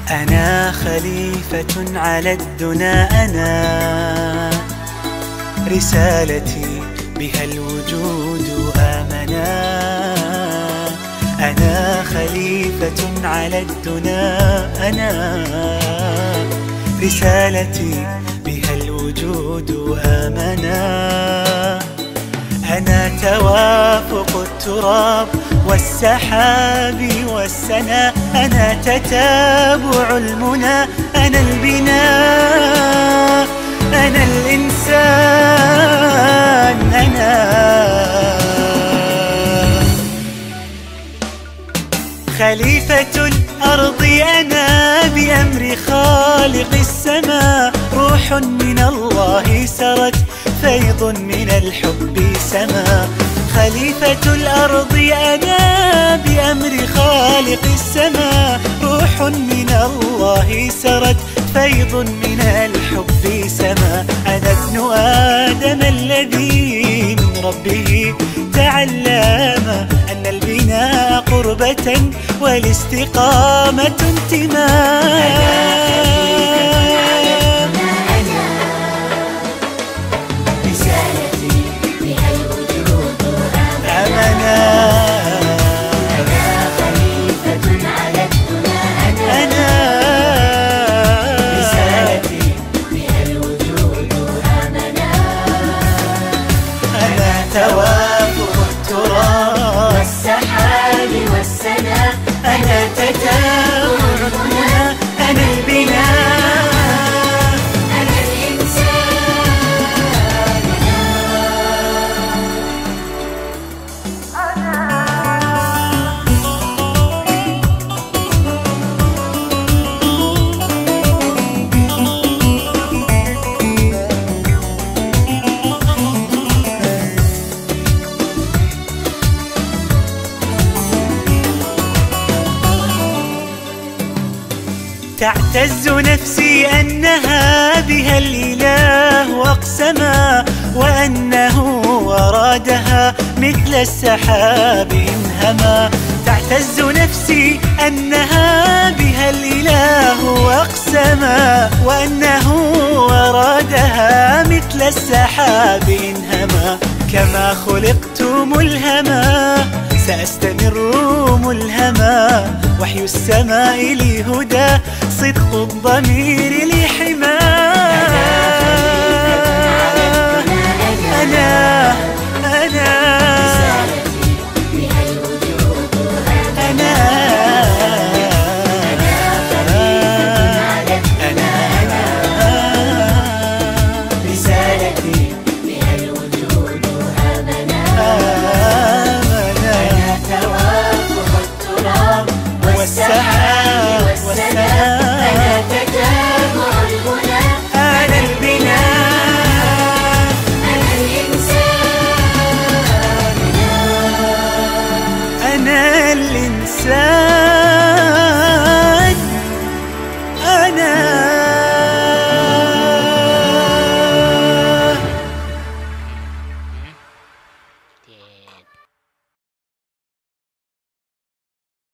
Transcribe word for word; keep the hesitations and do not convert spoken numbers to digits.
أنا خليفة على الدنا، أنا رسالتي بها الوجود آمنا. أنا خليفة على الدنا، أنا رسالتي بها الوجود آمنا. أنا توافق التراب والسحاب والسنا، أنا تتابع المنى، أنا البناء، أنا الإنسان، أنا خليفة الأرض، أنا بأمر خالق السماء. روح من الله سرت، فيض من الحب سما. خليفة الأرض، أنا بأمر خالق السماء. روح من الله سرت، فيض من الحب سما. أنا ابن آدم الذي من ربه تعلم أن البناء قربة والاستقامة انتماء. توافق التراب والسحاب والسنا، أنا تتابع المنى، أنا البناء، أنا الإنسان، تعتز نفسي أنها بها الإله أقسما، وأنه أرادها مثل السحاب انهما. تعتز نفسي أنها بها الإله أقسما، وأنه أرادها مثل السحاب انهما. كما خلقت ملهما سأستمر ملهما، وحي السماء لي هدى، صدق الضمير